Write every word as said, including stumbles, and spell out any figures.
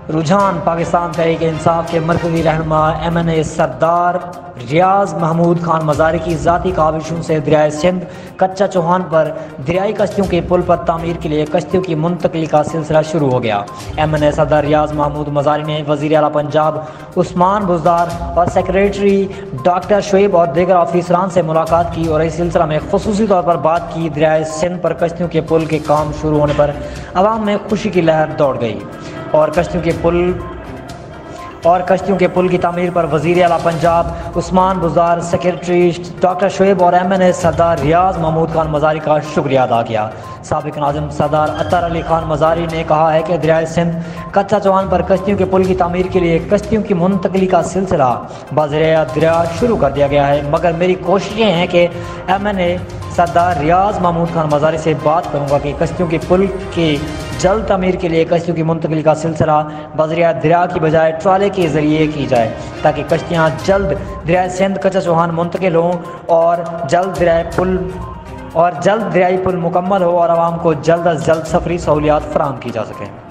رجحان پاکستان تحریک انصاف کے مرکزی رہنما ایم این اے سردار ریاض محمود خان مزاری کی ذاتی کاوشوں سے دریائے سندھ کچا چوہان پر دریائی کشتیوں کے پل پر تعمیر کے لیے کشتیوں کی منتقلی کا سلسلہ شروع ہو گیا۔ ایم این اے سردار ریاض محمود مزاری نے وزیر اعلیٰ پنجاب عثمان بزدار اور سیکریٹری ڈاکٹر شعیب اور دیگر آفیسران سے ملاقات کی اور اس سلسلہ میں خصوصی طور پر بات کی۔ دریائے سندھ پر کشتیوں کے پل کے کام شروع ہونے پر عوام میں خوشی کی لہر دوڑ گئی اور کشتیوں کے پل اور کشتیوں کے پل کی تعمیر پر وزیر اعلیٰ پنجاب عثمان بزدار، سیکریٹری ڈاکٹر شعیب اور ایم این اے سردار ریاض محمود خان مزاری کا شکریہ ادا کیا۔ سابق ناظم سردار اطہر علی خان مزاری نے کہا ہے کہ دریائے سندھ کچا چوہان پر کشتیوں کے پل کی تعمیر کے لیے کشتیوں کی منتقلی کا سلسلہ بذریعہ دریا شروع کر دیا گیا ہے، مگر میری کوششیں ہیں کہ ایم این اے سردار ریاض محمود خان مزاری سے بات کروں گا کہ کشتیوں کے پل کی جلد تعمیر کے لیے کشتیوں کی منتقلی کا سلسلہ بذریعہ دریا کی بجائے ٹرالے کے ذریعے کی جائے تاکہ کشتیاں جلد دریائے سندھ کچا چوہان منتقل ہوں اور جلد دریائے پل اور جلد دریائی پل مکمل ہو اور عوام کو جلد از جلد سفری سہولیات فراہم کی جا سکیں۔